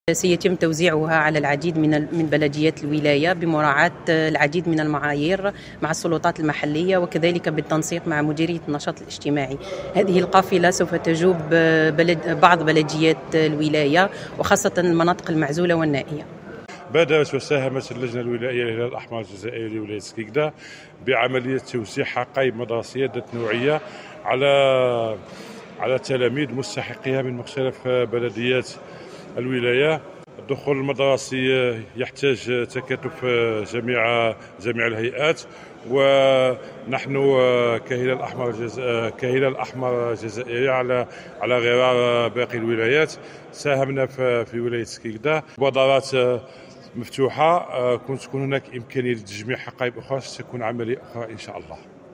سيتم توزيعها على العديد من بلديات الولاية بمراعاة العديد من المعايير مع السلطات المحلية، وكذلك بالتنسيق مع مديرية النشاط الاجتماعي. هذه القافلة سوف تجوب بعض بلديات الولاية وخاصة المناطق المعزولة والنائية. بادرت وساهمت اللجنة الولائية للهلال الأحمر الجزائري لولاية سكيكدا بعملية توسيع حقائب مدرسية ذات نوعية على تلاميذ مستحقيها من مختلف بلديات الولاية. الدخول المدرسي يحتاج تكاتف جميع الهيئات، ونحن كهلال الأحمر الجزائري على غرار باقي الولايات ساهمنا في ولاية سكيكدا. مبادرات مفتوحة، كون تكون هناك إمكانية لتجميع حقائب أخرى ستكون عملية أخرى إن شاء الله.